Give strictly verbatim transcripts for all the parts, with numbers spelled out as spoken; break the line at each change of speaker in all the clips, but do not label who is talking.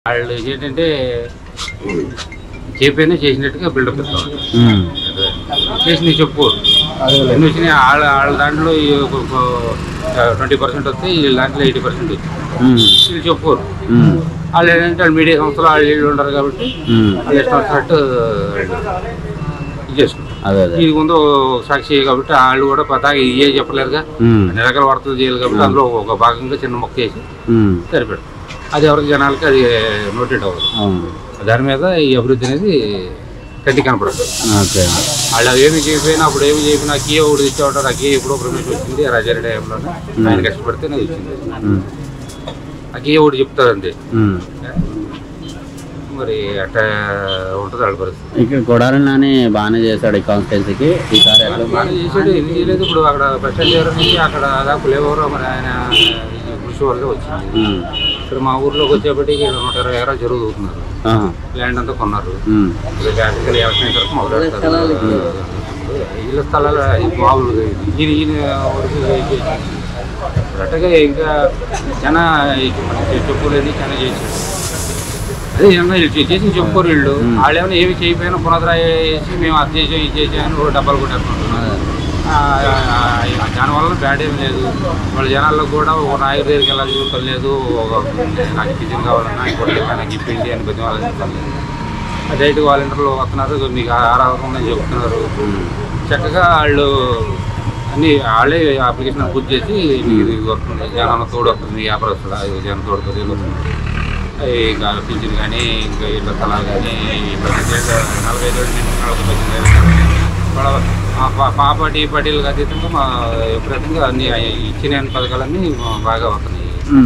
వాళ్ళు ఏంటంటే చెప్పైనా చేసినట్టుగా బిల్డప్ ఇస్తాం. చేసి చెప్పు ఎన్ని వచ్చినాయి వాళ్ళ వాళ్ళ దాంట్లో ట్వంటీ పర్సెంట్ వస్తాయి, వీళ్ళ దాంట్లో ఎయిటీ పర్సెంట్ వీళ్ళు చెప్పుకోరు. వాళ్ళు ఏంటంటే వాళ్ళు మీడియా సంస్థలు వాళ్ళు వీళ్ళు ఉంటారు కాబట్టి వాళ్ళు ఇష్టం వచ్చినట్టు ఇది చేసుకుంటారు. ఇది ముందు సాక్షి కాబట్టి వాళ్ళు కూడా పతాగా ఇవే చెప్పలేరుగా, అన్ని రకాల వార్తలు చేయాలి కాబట్టి అందులో ఒక భాగంగా చిన్న మొక్క వేసి సరిపెడతారు. అది ఎవరికి జనాలకి అది నోటెడ్ అవ్వదు. దాని మీద ఈ అభివృద్ధి అనేది కంటి కనపడదు. వాళ్ళు ఏమి చేయకపోయినా అప్పుడు ఏమి చెప్పినా కీ ఒకటి తెచ్చేవాడు. ఆ కీ ఎప్పుడో ప్రమేషన్ వచ్చింది రాజారెడ్డి టైంలోనే, ఆయన కష్టపడితేనే వచ్చింది. ఆ కీ ఒకటి చెప్తారు అంతే. మరి అట్లా ఉంటుంది వాళ్ళ పరిస్థితి.
ఇక్కడ కొడాలి నాని బాగానే చేశాడు ఈ కాన్స్టిట్యున్సీకి. ఈసారి
బాగానే చేశాడు, ఎందుకు చేయలేదు. ఇప్పుడు అక్కడ బస్ స్టాండ్ దగ్గర నుంచి అక్కడ దాకా లేవరు. మరి ఆయన కృషి వల్లే వచ్చింది. ఇక్కడ మా ఊర్లోకి వచ్చేప్పటికి నూట ఇరవై ఎకరాలు జరుగుతున్నారు. ల్యాండ్ అంతా కొన్నారు. బ్యాసికల్ వ్యవసాయం వరకు మొదలెడతారు. ఇళ్ళ స్థలాలు మామూలుగా ఈయన ఈయన వరకు అట్టగా ఇంకా చాలా చెప్పుకోలేదు, చాలా చేశాడు. అదే విధంగా వీళ్ళు చేసి చెప్పుకోరు. వీళ్ళు వాళ్ళు ఏమైనా ఏమి చేయకపోయినా పునరాయ వేసి మేము అది చేసాం ఇది చేసామని డబ్బాలు కొట్టేసుకుంటున్నారు. దానివల్ల బ్యాడ్ ఏం లేదు. వాళ్ళ జనాల్లో కూడా ఒక నాయకుడి దగ్గరికి వెళ్ళాల్సి పని లేదు. ఒక నాకు కిచెన్ కావాలన్నా ఇంకోటి నాకు ఇప్పిండి అని ప్రతి వాళ్ళని చెప్పలేదు. డైరెక్ట్ వాలంటీర్లు వస్తున్నారు, మీకు ఆరాధన ఉందని చెప్తున్నారు. చక్కగా వాళ్ళు అన్నీ వాళ్ళే అప్లికేషన్ పూర్తి చేసి మీకు ఇది వస్తుంది, జనం తోడు వస్తుంది, మీ వ్యాపారస్తులు అది జనం తోడుతుంది వస్తుంది. ఇంకా పింఛన్ కానీ ఇంకా ఇళ్ళ స్థలాలు కానీ నలభై ఐదు నలభై పద్దెనిమిది మా పార్టీ పార్టీలకు అతీతంగా మా విపరీతంగా అన్ని ఇచ్చిన పథకాలన్నీ బాగా వస్తున్నాయి.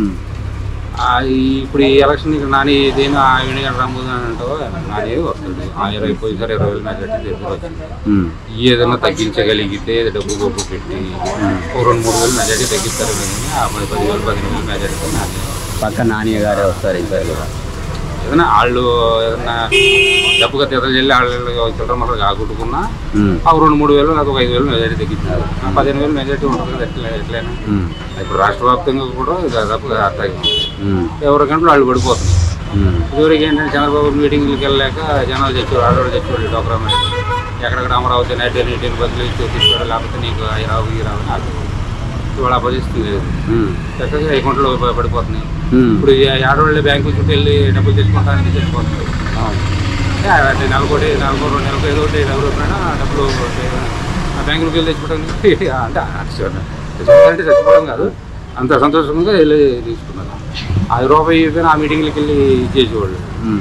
ఇప్పుడు ఈ ఎలక్షన్ నాని దేని ఆయన రాబోదు అని అంటావో నాని వస్తుంది. ఆ ఇరవై పోయి సార్ ఇరవై వేలు మెజార్టీ దగ్గర వచ్చింది. ఏదైనా తగ్గించగలిగితే డబ్బు గొప్ప పెట్టి ఒక రెండు మూడు వేలు మెజార్టీ తగ్గిస్తారు. కానీ ఆ పది పదివేలు పదిహేను వేలు మెజార్టీ నాని
పక్క నాని గారే వస్తారు.
ఏదైనా వాళ్ళు ఏదన్నా డబ్బుగా తీతలు చెల్లి వాళ్ళు చిల్లర మొదలు కాకుట్టుకున్నా ఆ రెండు మూడు వేలు నాకు ఒక ఐదు వేలు మెజార్టీ తగ్గించారు. పదిహేను వేలు మెజార్టీ ఉంటుంది ఎట్లా ఎట్లయినా. ఇప్పుడు రాష్ట్ర వ్యాప్తంగా కూడా దాదాపు అట్లాగే ఎవరికంటే వాళ్ళు పడిపోతుంది. ఇదివరకు ఏంటంటే చంద్రబాబు మీటింగ్లకు వెళ్ళలేక జనాలు తెచ్చేవారు, ఆడవాళ్ళు తెచ్చేవాళ్ళు. డోక్రా మీద ఎక్కడెక్కడ అమరావతి నైట్ నీటిని బదిలీ తీసుకెళ్ళి లేకపోతే నీకు ఈ రావు ఈ రావు అని ఇవాళ పరిస్థితి లేదు. చక్కగా అకౌంట్లో పడిపోతున్నాయి. ఇప్పుడు ఆడవాళ్ళే బ్యాంకు చుట్టూ వెళ్ళి డబ్బులు తెచ్చుకోవడానికి తెచ్చుకోవచ్చు. అంటే నెలకోటి నెలకు రెండు నెలకు ఏదో ఒకటి ఎవరు వచ్చినా డబ్బులు ఆ బ్యాంకులకు వెళ్ళి తెచ్చుకోవడానికి అంటే తెచ్చుకోవాలంటే తెచ్చుకోవడం కాదు, అంత సంతోషంగా వెళ్ళి తీసుకున్నారు. అది రూపాయి అయిపోయినా ఆ మీటింగ్లకి వెళ్ళి ఇచ్చేసేవాళ్ళు.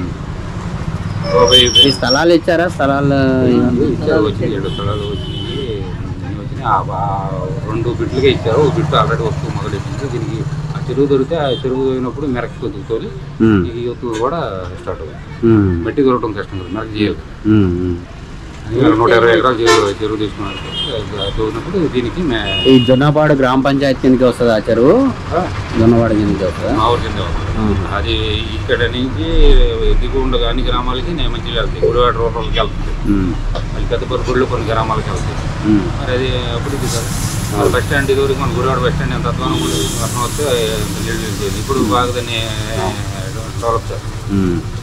రూపాయి
స్థలాలు ఇచ్చారా? స్థలాలు
ఇచ్చారు, వచ్చింది ఏడు స్థలాలు వచ్చినాయి. రెండు బిట్లుగా ఇచ్చారు. ఒక బిట్టు ఆల్రెడీ వస్తువు మొదలెట్టింది. దీనికి ఆ చెరువు దొరికితే ఆ చెరువు అయినప్పుడు మెరక కొద్దిగా తోలి ఈ యూతులు కూడా స్టార్ట్ అవుతుంది. మట్టి దొరకడం కష్టం కదా, మెరక చేయాలి. నూట ఇరవై ఎకరాలు చెరువు తీసుకున్నారు. తోలినప్పుడు దీనికి
ఈ జొన్నపాడు గ్రామ పంచాయతీ కిందకి వస్తుంది. ఆ చెరువు జొన్నపాడు కిందకి వస్తుంది.
మా ఊరి కింద వస్తుంది. అది ఇక్కడ నుంచి దిగుండ అన్ని గ్రామాలకి నేను మంచిగా వెళ్తాయి. గుడివాడ రూపాయలకి వెళ్తుంది. మళ్ళీ పెద్దపల్లి గుళ్ళు కొన్ని గ్రామాలకి వెళ్తాయి. మరి అది అభివృద్ధి కాదు. బస్ స్టాండ్ ఇదివరకు మన గుడివాడ బస్ స్టాండ్ ఎంత అధ్వానం వర్షం వస్తే ఇప్పుడు బాగా దాన్ని డెవలప్ చేస్తాం.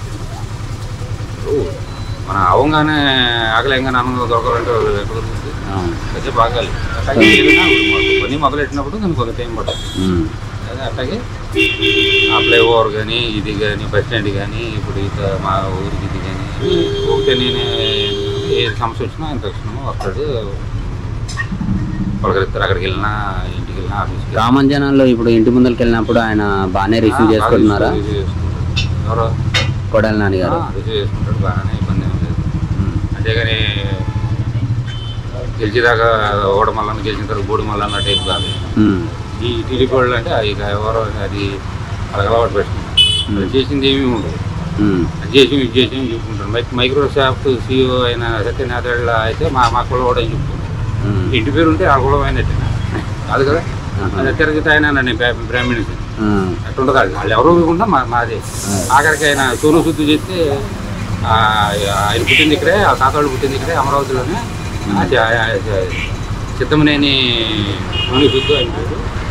మన అవంగానే ఆకలింగానే అన్నంగా దొరకాలంటే ఎక్కడ దొరుకుతుంది? అయితే బాగాలి పని మొదలెట్టినప్పుడు దానికి కొంత టైం పడుతుంది. అదే అట్లాగే ఆ ఫ్లైఓవర్ కానీ ఇది కానీ బస్ స్టాండ్ కానీ ఇప్పుడు ఇక మా ఊరికి ఇది కానీ ఒకటే నేను ఏ సమస్య వచ్చినా ఆయన తక్షణమో వస్తాడు, పలకరిస్తారు. అక్కడికి వెళ్ళినా ఇంటికి వెళ్ళినా ఆఫీస్కి.
కామన్ జనాల్లో ఇప్పుడు ఇంటి ముందరికి వెళ్ళినప్పుడు ఆయన బాగానే రిసీవ్ చేసుకుంటున్నారా?
ఎవరో
కొడాలి నాని గారు
రిసీవ్ చేసుకుంటాడు, బాగానే ఇబ్బంది ఏం లేదు. అంతేగాని గెలిచేదాకా ఓడ మల్లన్న గెలిచిన తర్వాత బోడి మల్లన్న టైప్ కాదు. ఈ టీడీపీ వాళ్ళు అంటే ఇక ఎవరో అది వాళ్ళకి అలవాటు పెట్టుకుంటారు. చేసింది ఏమీ ఉండదు. అది చేసి ఇది చేసి చెప్పుకుంటారు. మైక్ మైక్రోసాఫ్ట్ సీఈఓ అయిన సత్యనాథ అయితే మా మా కుల కూడా చెప్పుకుంటారు. ఇంటి పేరు ఉంటే ఆ కులం అయినట్టు కాదు కదా. అది తిరగితే ఆయన నన్ను బ్రాహ్మణ్స్ అట్టుండదు. అది వాళ్ళు ఎవరో ఇవ్వకుండా మా మాదే. ఆఖరికి ఆయన సోను శుద్ధి చేస్తే ఆయన పుట్టింది ఇక్కడే, ఆ తాతాళ్ళు పుట్టింది ఇక్కడే అమరావతిలోనే. చిత్తమనేని సోను శుద్ధి ఆయన పేరు.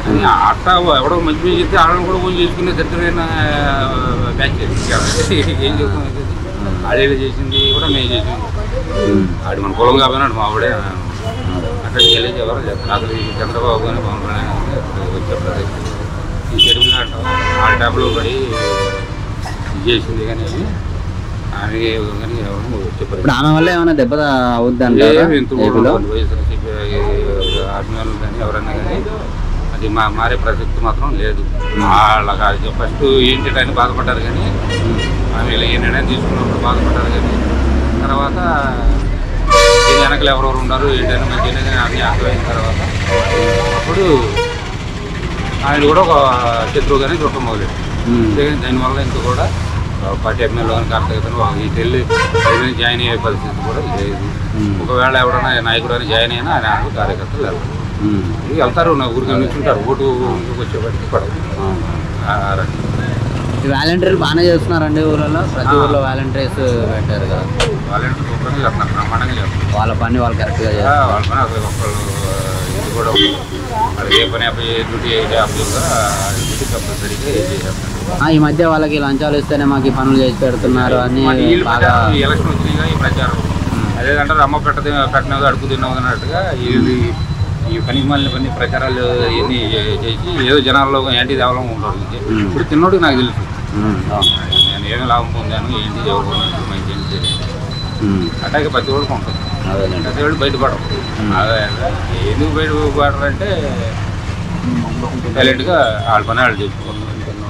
అని అట్ట ఎవడో మంచి మంచి చెప్తే వాళ్ళని కూడా ఫోన్ చేసుకునే దరిద్రమైన బ్యాచ్ ఏం చెప్తాం ఆడేళ్ళు చేసింది కూడా మేము చేసింది ఆడు మన కులం కాబట్టి మా ఆవిడే అక్కడికి వెళ్ళి ఎవరు చెప్తారు అసలు ఈ చంద్రబాబు కానీ పవన్ కళ్యాణ్ వచ్చేప్పుడు ఈ చెరువులు అంటాం ఆ ట్యాబ్లో పడి చేసింది కానీ అది కానీ ఎవరు చెప్పారు.
ఇప్పుడు ఆమె వల్ల ఏమైనా దెబ్బ అవుద్ది
ఎంత వైఎస్ఆర్సీపీ ఆర్మీ వాళ్ళు కానీ ఎవరన్నా కానీ అది మా మారే ప్రసక్తి మాత్రం లేదు. వాళ్ళకి ఫస్ట్ ఏంటి అని బాధపడ్డారు కానీ ఆమె ఏ నిర్ణయం తీసుకున్నప్పుడు బాధపడ్డారు కానీ తర్వాత దీని వెనకలు ఎవరెవరు ఉన్నారు ఏంటని మంచిగా కానీ అన్నీ అర్థమైన తర్వాత అప్పుడు ఆయన కూడా ఒక శత్రువుగానే చూడటం మొదలెట్టు. దానివల్ల ఇంక కూడా పార్టీ ఎమ్మెల్యే కానీ కార్యకర్తలు ఈ తెల్లి జాయిన్ అయ్యే పరిస్థితి కూడా లేదు. ఒకవేళ ఎవరైనా నాయకుడు అని జాయిన్ అయినా ఆయన కార్యకర్తలు వెళ్తారు వెళ్తారు నా ఊరికి నిల్చుంటారు ఓటు వచ్చేప్పటికి పడదు.
వాలంటీర్లు బాగానే చేస్తున్నారండి ఊళ్ళలో ప్రతి ఊళ్ళో వాలంటీర్స్ పెట్టారు కదా.
వాలంటీర్ శుభ్రంగా చేస్తున్నారు బ్రహ్మాండంగా చేస్తున్నారు
వాళ్ళ పని వాళ్ళు కరెక్ట్గా చేస్తారు.
వాళ్ళ పని అసలు ఒక్కళ్ళు ఇది కూడా వాళ్ళకి ఏ పని అప్పుడు డ్యూటీ అయితే అప్పుడు డ్యూటీ కంపల్సరీగా చేసేస్తారు.
ఈ మధ్య వాళ్ళకి లంచాలు ఇస్తేనే మాకు ఈ పనులు చేసి పెడుతున్నారు అని బాగా
ఎలక్షన్ వచ్చినాయిగా ఈ ప్రచారం అదేంటారు అమ్మ పెట్టది పెట్టినది అడుగు తిన్నావు అన్నట్టుగా ఇది ఈ పని మళ్ళీ పని ప్రచారాలు ఇవన్నీ చేసి ఏదో జనాల్లో యాంటీ దేవలం ఉంటారు. ఇప్పుడు తిన్నోడికి నాకు తెలుసు నేను ఏమి లాభం పొందాను ఏంటి చదువుకున్నాను మంచి ఏంటి అట్లాగే ప్రతి ఒక్కరికి ఉంటుంది. ప్రతి వాళ్ళు బయటపడరు. ఎందుకు బయటపడరంటే సైలెంట్గా వాళ్ళ పని వాళ్ళు చేసుకుంటారు.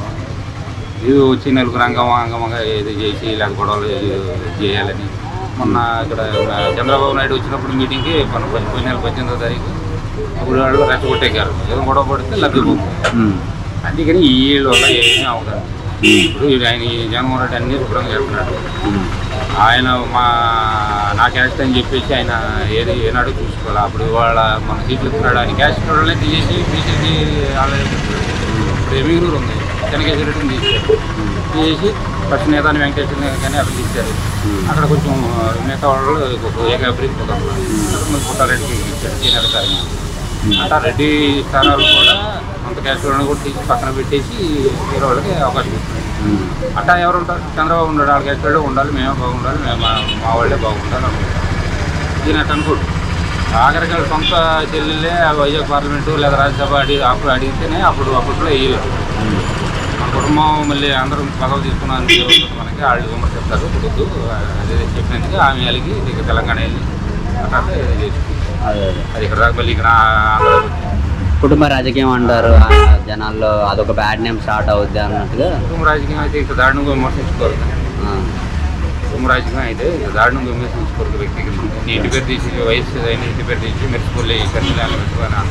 ఇది వచ్చి నలుగురు అంగమ అంగమంగా ఏదో చేసి లేక గొడవలు చేయాలని మొన్న ఇక్కడ చంద్రబాబు నాయుడు వచ్చినప్పుడు మీటింగ్కి మన పోయిన నెల పద్దెనిమిదో తారీఖు అప్పుడు వాళ్ళు రెచ్చగొట్టేకారు ఏదో గొడవ పడితే లబ్ధిపోతుంది. అందుకని ఈ వీళ్ళ వల్ల ఏమీ అవుతారు. ఇప్పుడు ఆయన జగన్మోహన్ రెడ్డి అన్నీ శుభ్రంగా చేస్తున్నాడు. ఆయన మా నా క్యాస్ట్ అని చెప్పేసి ఆయన ఏది ఏనాడు చూసుకోవాలి. అప్పుడు వాళ్ళ మన సీట్లు ఇస్తున్నాడు ఆయన క్యాస్ట్ వాళ్ళనే తీసేసి బీసీసీ ఆల్రెడీ ఇప్పుడు ఎమిగనూరు ఉంది చెన్నకేశ్వర రెడ్డిని తీసారు తీసేసి ఫస్ట్ నేతాన్ని వెంకటేశ్వర కానీ అక్కడ తీశారు. అక్కడ కొంచెం మిగతా వాళ్ళు ఏకాబ్రికి కుదరదు పుట్టారెడ్డికి ఇచ్చారు ఈయన అట్లా రెడ్డి స్థానాలు కూడా అంత క్యాస్ట్ వాళ్ళని కూడా తీసి పక్కన పెట్టేసి వేరే వాళ్ళకి అవకాశం ఇస్తున్నారు. అట్టా ఎవరు ఉంటారు చంద్రబాబు ఉన్నాడు వాళ్ళ క్యాస్ట్ వాళ్ళే ఉండాలి మేమే బాగుండాలి మేము మా వాళ్ళే బాగుండాలి అనుకుంటారు. ఈయన అట్ట అనుకోడు ఆఖరికి సొంత చెల్లెళ్ళే వైజాగ్ పార్లమెంటు లేదా రాజ్యసభ అడి అప్పుడు అడిగితేనే అప్పుడు అప్పట్లో వేయలేదు. మన కుటుంబం మళ్ళీ అందరం పదవి తీసుకున్నాను మనకి వాళ్ళు విమర్శిస్తారు కుదురు అదే చెప్పినందుకు ఆమె వాళ్ళకి ఇక తెలంగాణ వెళ్ళి అట్లా చేసుకుంటారు. అది ఇక్కడ దాకా మళ్ళీ ఇక్కడ ఆంధ్ర
కుటుంబ రాజకీయం అంటారు జనాల్లో అదొక బ్యాడ్ నేమ్ స్టార్ట్ అవుద్ది అన్నట్టుగా.
కుటుంబ రాజకీయం అయితే ఇంత దారుణంగా విమర్శించుకోరు. కుటుంబ రాజకీయం అయితే ఇంత దారుణంగా విమర్శించుకోరు. వ్యక్తికి నీ ఇంటి పేరు తీసి వయసు అయిన ఇంటి పేరు తీసి మెరుచుకోలే కన్నీళ్ళు పెట్టుకొని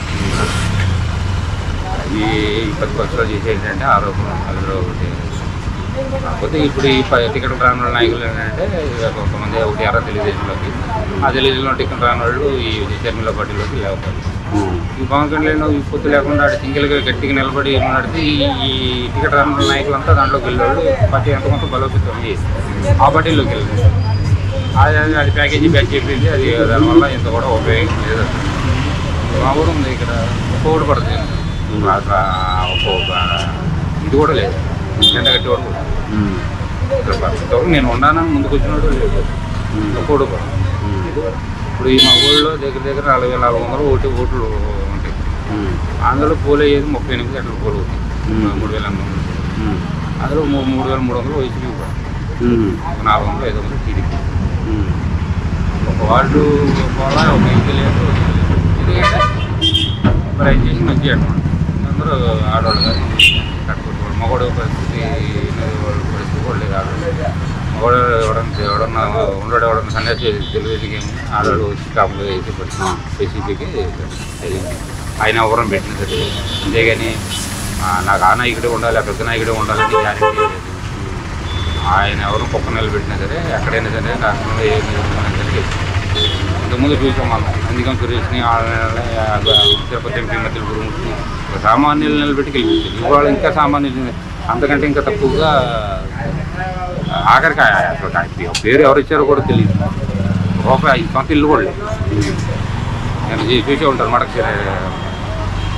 ఈ పది పక్షులు చేసి ఏంటంటే ఆరోపణ అందులో ఒకటి. కాకపోతే ఇప్పుడు ఈ టికెట్ రాని వాళ్ళ నాయకులు ఏంటంటే కొంతమంది ఒకటి ఎర్ర తెలుగుదేశంలోకి ఆ తెలుగుదేశంలో టికెట్ రాని వాళ్ళు ఈ షర్మిల పార్టీలోకి లేవుతారు. ఈ పవన్ కళ్యాణ్ ఈ పొత్తు లేకుండా సింగిల్గా గట్టిగా నిలబడి నడితే ఈ టికెట్ రాని వాళ్ళ నాయకులంతా దాంట్లోకి వెళ్ళేవాళ్ళు పార్టీ ఎంత కొంత బలోపేతం చేసి ఆ పార్టీలోకి వెళ్ళారు. అది అది ప్యాకేజీ బ్యాక్ చెప్పింది అది దానివల్ల ఇంత కూడా ఉపయోగం లేదు. మా కూడా ఉంది ఇక్కడ ఒక్కొక్కటి పడుతుంది ఒక్కొక్క ఇది కూడా లేదు ఎండ కట్టేవాడు కూడా ఇక్కడ పడుతుంది. నేను ఉన్నానని ముందుకు వచ్చినట్టు లేదు ఒక్కోడు కూడా. ఇప్పుడు ఈ మా ఊళ్ళో దగ్గర దగ్గర నాలుగు వేల నాలుగు వందలు ఓటు ఓట్లు ఉంటాయి. అందులో పోలు అయ్యేది ముప్పై ఎనిమిది గంటల పోలు అవుతాయి మూడు వేల ఎనిమిది వందలు అందులో మూడు వేల మూడు వందలు వైసీపీ కూడా నాలుగు వందలు ఐదు వందలు టీడీపీ. ఒక వార్డు పోలా ఒక ఇంటి లేదు. ఎందుకంటే మరి ఆయన చేసి మంచిగా అనమాట అందరూ ఆడవాళ్ళు కానీ కట్టుకుంటారు. మగవాడు పరిస్థితి వాళ్ళ పరిస్థితి కూడా లేదు. ఆడవాళ్ళు మగవాడు ఎవడన్నా ఎవడన్నా ఉండడు ఎవడన్నా సన్యాసి తెలుగుదేశంకి ఏమి ఆడవాళ్ళు వచ్చి కాపులు వేసి పడుతున్నా వైసీపీకి ఆయన ఎవరం పెట్టిన సరే. అంతేగాని నాకు ఆ నాయకుడే ఉండాలి ఆ పెద్ద నాయకుడే ఉండాలని గ్యారెంటీ లేదు. ఆయన ఎవరు కుక్క నిలబెట్టినా సరే ఎక్కడైనా సరే రాష్ట్రంలో ఏ నిలబెట్టినా సరే ఇంతకుముందు చూసాం మనం అందుకని సురేష్ని తిరుపతి ఎంపీ మధ్యలో గురుమూర్తిని సామాన్యులు నిలబెట్టి గెలిపించారు. ఇవాళ ఇంకా సామాన్యులు అంతకంటే ఇంకా తక్కువగా ఆఖరికి అసలు పేరు ఎవరు ఇచ్చారో కూడా తెలియదు. రూపాయి సొంత ఇల్లు కూడా లేదు. నేను చూసే ఉంటారు మడక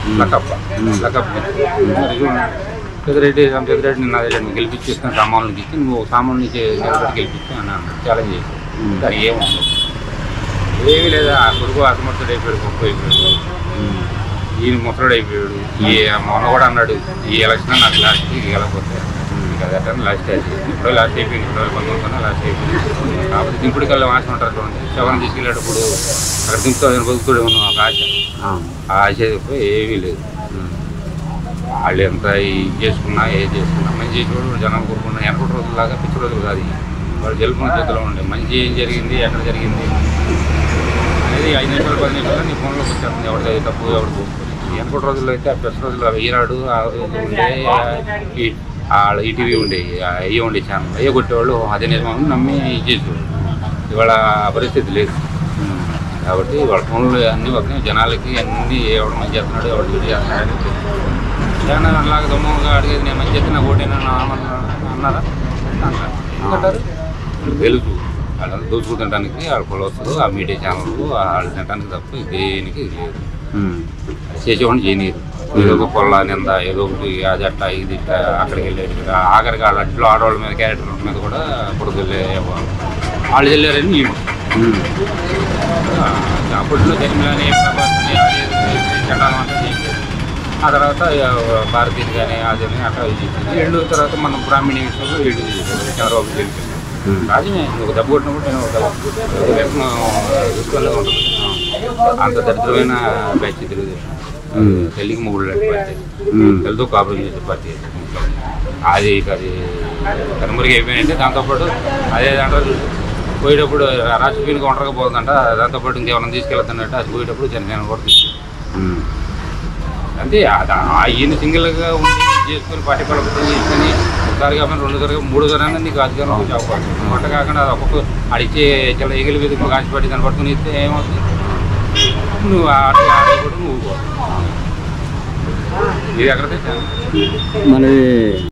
లక్కప్ప లక్కప్ప మరి పెద్దరెడ్డి పెద్దరెడ్డి నా దగ్గర గెలిపించేసుకుని సామాన్లకి ఇచ్చి నువ్వు సామాన్లు నిలబెట్టి గెలిపించి అని అన్నాడు ఛాలెంజ్ చేసి దానికి ఏముండదు ఏమీ లేదా ఆ కొడుకు అసమర్థుడు అయిపోయాడు గొప్ప అయిపోయాడు ఈయన ముసలుడు అయిపోయాడు ఈ మొన్న కూడా అన్నాడు ఈ ఎలక్షన్ నాకు లాస్ట్కి గెలకపోతే అది అట్లా లాస్ట్ అయిపోయింది ఇప్పుడు లాస్ట్ అయిపోయింది ఇప్పుడు పంతొమ్మిది లాస్ట్ అయిపోయింది కాకపోతే దింపుడు కల్లా వాసన ఉంటారు చూడండి శవనం తీసుకెళ్ళేటప్పుడు అక్కడ దింపుతాడు బతుకుతూనే ఉన్నాం ఒక ఆశ ఆ ఆశ ఏమీ లేదు వాళ్ళు ఎంత ఇది చేసుకున్నా ఏ చేసుకున్నా మంచి చేసేవాడు జనాలు కోరుకున్నా ఎనకటి రోజులాగా పిచ్చి రోజులు కాదు వాళ్ళు గెలుపుకున్న చేతిలో ఉండే మంచి ఏం జరిగింది ఎక్కడ జరిగింది అనేది ఐదు నిమిషాలు పది నిమిషాలు నీ ఫోన్లోకి వచ్చేస్తుంది ఎవరిది తప్పు ఎవరికి ఎనకటి రోజుల్లో అయితే ఆ పెద్ద రోజుల్లో ఈనాడు ఉండే వాళ్ళ ఈటీవీ ఉండేవి అయ్యే ఉండే ఛానల్ అయ్యే కొట్టేవాళ్ళు అదే నిజమని నమ్మి ఇచ్చేసేవాళ్ళు ఇవాళ పరిస్థితి లేదు కాబట్టి వాళ్ళ ఫోన్లు అన్నీ వస్తున్నాయి జనాలకి అన్నీ ఎవడు మంచి చేస్తున్నాడు ఎవడు వీడు చేస్తున్నాడు జగన్ అలాగే దొమ్మగా అడిగేది నేను మంచి చేస్తున్నా ఓటేనా అన్నారా అంటారు తెలుసు వాళ్ళని దోచుకుంటానికి వాళ్ళ పొలవస్తారు ఆ మీడియా ఛానల్ వాళ్ళు తినడానికి తప్ప దేనికి లేదు చేసేవాడిని చేయనీరు ఏదో ఒక పొల్ల నింద ఏదో ఒకటి అది అట్ట ఇది ఇట్ట అక్కడికి వెళ్ళేది ఆఖరికి వాళ్ళ అట్లో ఆడవాళ్ళ మీద క్యారెక్టర్ మీద కూడా కొడుకు వెళ్ళే వాళ్ళు వెళ్ళారని వీళ్ళు అప్పట్లో జరిగినని చట్టాలు అంతా చేసేది ఆ తర్వాత భారతీయులు కానీ అది అట్లా చేసేది ఏళ్ళు తర్వాత మనం బ్రాహ్మణ విషయంలో ఏళ్ళు చేసేది చంద్రబాబు గెలిపింది రాజమే ఒక దెబ్బ కొట్టినప్పుడు నేను చూసుకోలే ఉంటుంది అంత దరిద్రమైన బ్యాచ్ తెలుగుదేశం తెలుగు మూడు పార్టీ తెలుగుతో కాపురం చేసే పార్టీ అది అది కనుమరుగు అయిపోయినంటే దాంతోపాటు అదే దాంట్లో పోయేటప్పుడు రాష్ట్రపతికి ఒంటరిగా పోతుందంట దాంతోపాటు ఇంకేమైనా తీసుకెళ్తానంటే అది పోయేటప్పుడు జనసేన కూడా తీసుకెళ్ళి అంతే ఈయన సింగిల్గా ఉండి చేసుకుని పార్టీ బలపతం చేసుకుని ఒకసారి కాకుండా రెండు సారి మూడు సారి నీకు అధికారం చెప్పాలి ఒంట కాకుండా అది ఒక్కొక్క అడిచే చాలా ఎగిలి మీద కాసిపడి దాన్ని పట్టుకుని ఇస్తే ఏమవుతుంది నువ్వు ఆట ఆడే కూడా నువ్వు ఇది ఎక్కడ తెచ్చాను
మరి